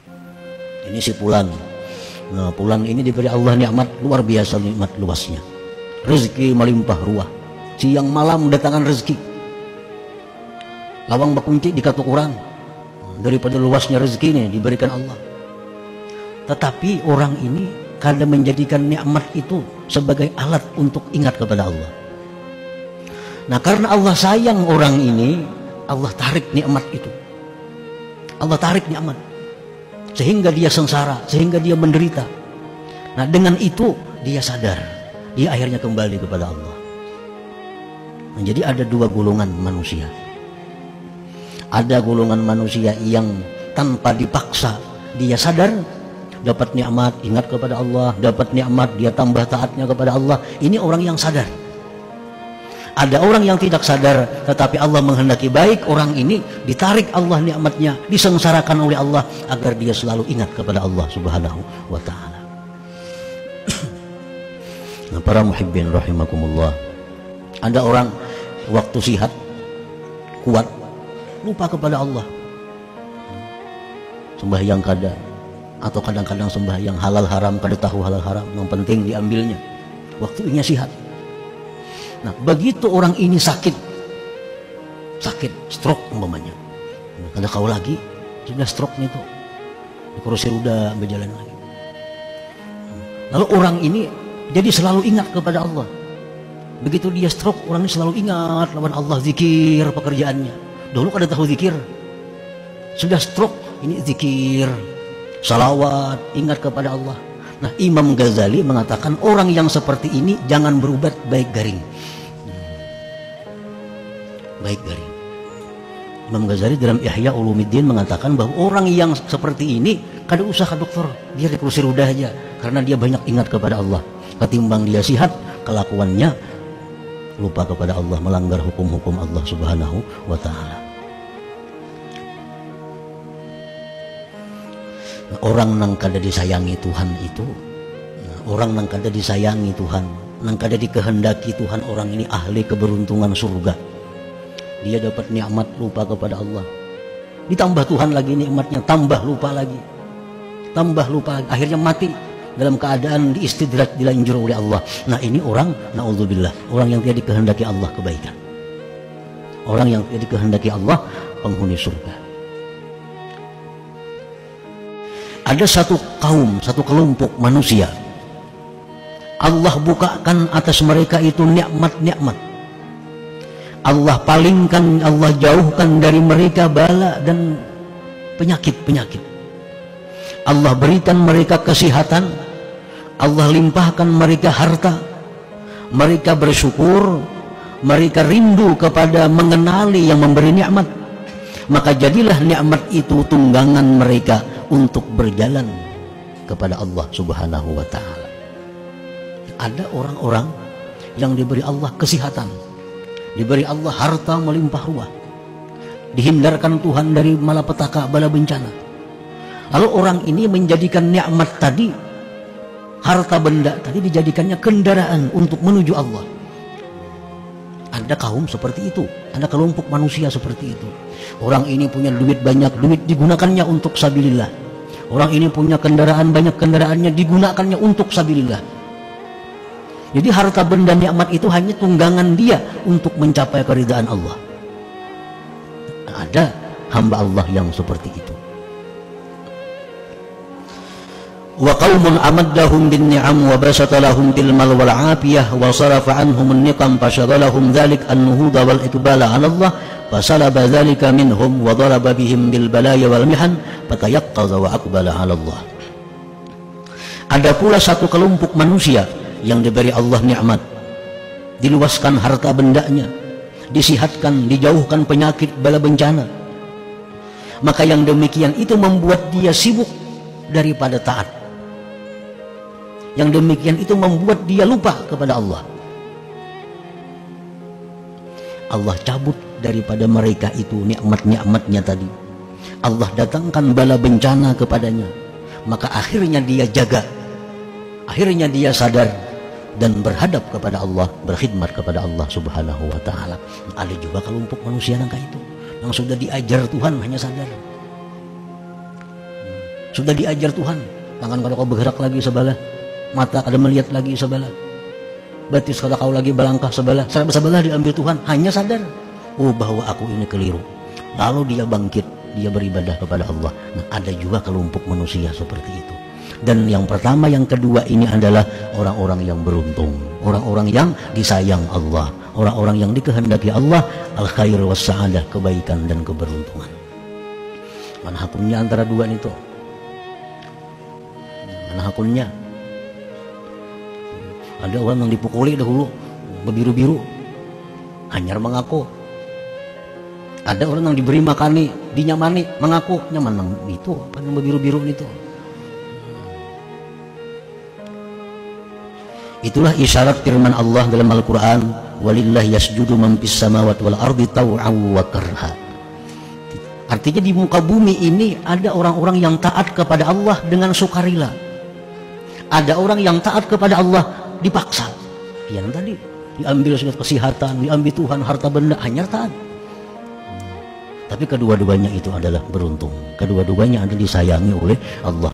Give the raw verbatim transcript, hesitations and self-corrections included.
Ini si Fulan. Nah, Fulan ini diberi Allah nikmat luar biasa, nikmat luasnya. Rezeki melimpah ruah. Siang malam datangkan rezeki. Lawang bakunci dikatuk orang. Daripada luasnya rezeki ini diberikan Allah. Tetapi orang ini kadang menjadikan nikmat itu sebagai alat untuk ingat kepada Allah. Nah, karena Allah sayang orang ini, Allah tarik nikmat itu. Allah tarik nikmat sehingga dia sengsara, sehingga dia menderita. Nah, dengan itu dia sadar, dia akhirnya kembali kepada Allah. Nah, jadi ada dua golongan manusia. Ada golongan manusia yang tanpa dipaksa dia sadar, dapat nikmat ingat kepada Allah, dapat nikmat dia tambah taatnya kepada Allah. Ini orang yang sadar. Ada orang yang tidak sadar, tetapi Allah menghendaki baik, orang ini ditarik Allah nikmatnya, disengsarakan oleh Allah agar dia selalu ingat kepada Allah Subhanahu wa ta'ala. Nah, para muhibbin rahimakumullah, ada orang waktu sihat kuat lupa kepada Allah, sembahyang kada, atau kadang-kadang sembahyang halal haram kada tahu halal haram, yang penting diambilnya waktunya sihat. Nah, begitu orang ini sakit, sakit, stroke umpamanya, kada kau lagi, sudah stroke-nya itu, di kursi roda berjalan lagi. Lalu orang ini jadi selalu ingat kepada Allah. Begitu dia stroke, orang ini selalu ingat lawan Allah, zikir pekerjaannya. Dulu kada tahu zikir, sudah stroke, ini zikir, salawat, ingat kepada Allah. Nah, Imam Ghazali mengatakan orang yang seperti ini jangan berobat baik garing. Baik garing. Imam Ghazali dalam Ihya Ulumuddin mengatakan bahwa orang yang seperti ini kada usah ke dokter, dia di kursi roda aja, karena dia banyak ingat kepada Allah. Ketimbang dia sihat, kelakuannya lupa kepada Allah, melanggar hukum-hukum Allah Subhanahu wa ta'ala. Nah, orang nang kada disayangi Tuhan itu, nah, orang nang kada disayangi Tuhan, nang kada dikehendaki Tuhan, orang ini ahli keberuntungan surga. Dia dapat nikmat lupa kepada Allah, ditambah Tuhan lagi nikmatnya, tambah lupa lagi, tambah lupa lagi, akhirnya mati dalam keadaan diistidraj, dilanjur oleh Allah. Nah, ini orang, na'udzubillah, orang yang tidak dikehendaki Allah kebaikan, orang yang tidak dikehendaki Allah penghuni surga. Ada satu kaum, satu kelompok manusia, Allah bukakan atas mereka itu nikmat-nikmat. Allah palingkan, Allah jauhkan dari mereka bala dan penyakit-penyakit. Allah berikan mereka kesehatan, Allah limpahkan mereka harta, mereka bersyukur, mereka rindu kepada mengenali yang memberi nikmat. Maka jadilah nikmat itu tunggangan mereka untuk berjalan kepada Allah Subhanahu wa ta'ala. Ada orang-orang yang diberi Allah kesehatan, diberi Allah harta melimpah ruah, dihindarkan Tuhan dari malapetaka bala bencana. Lalu orang ini menjadikan nikmat tadi, harta benda tadi, dijadikannya kendaraan untuk menuju Allah. Ada kaum seperti itu, ada kelompok manusia seperti itu. Orang ini punya duit banyak, duit digunakannya untuk sabilillah. Orang ini punya kendaraan banyak, kendaraannya digunakannya untuk sabilillah. Jadi harta benda nikmat itu hanya tunggangan dia untuk mencapai keridaan Allah. Ada hamba Allah yang seperti itu. Wa qaumun amaddahum bin ni'am wa basata lahum bil mal wal afiyah wa sarafa anhum an-niqam fashaghalahum dhalik an-nuhuda wal iqbala 'ala Allah fasalaba dhalika minhum wa daraba bihim bil balaya wal mihan fatayaqqadha wa aqbala 'ala Allah. Ada pula satu kelompok manusia yang diberi Allah nikmat, diluaskan harta bendanya, disihatkan, dijauhkan penyakit bala bencana. Maka yang demikian itu membuat dia sibuk daripada taat. Yang demikian itu membuat dia lupa kepada Allah. Allah cabut daripada mereka itu nikmat-nikmatnya tadi. Allah datangkan bala bencana kepadanya. Maka akhirnya dia jaga, akhirnya dia sadar dan berhadap kepada Allah, berkhidmat kepada Allah Subhanahu wa ta'ala. Ada juga kelompok manusia nangka itu yang sudah diajar Tuhan hanya sadar. Sudah diajar Tuhan, tangan kalau kau bergerak lagi sebelah, mata kada melihat lagi sebelah, betis kalau kau lagi berlangkah sebelah, sebelah diambil Tuhan. Hanya sadar, oh bahwa aku ini keliru. Lalu dia bangkit, dia beribadah kepada Allah. Nah, ada juga kelompok manusia seperti itu. Dan yang pertama, yang kedua ini adalah orang-orang yang beruntung, orang-orang yang disayang Allah, orang-orang yang dikehendaki Allah, al-khair was sa'adah, kebaikan dan keberuntungan. Mana hakumnya antara dua itu? Mana hakumnya? Ada orang yang dipukuli dahulu, berbiru-biru, hanyar mengaku. Ada orang yang diberi makani, dinyamani, mengaku nyaman itu, apa yang berbiru-biru itu. Itulah isyarat firman Allah dalam Al-Quran, walillahi yasjudu man fis samawati wal ardi taw'an wa karha. Artinya di muka bumi ini ada orang-orang yang taat kepada Allah dengan sukarela. Ada orang yang taat kepada Allah dipaksa. Yang tadi diambil segala kesehatan, diambil Tuhan harta benda, hanya taat. Tapi kedua-duanya itu adalah beruntung. Kedua-duanya adalah disayangi oleh Allah.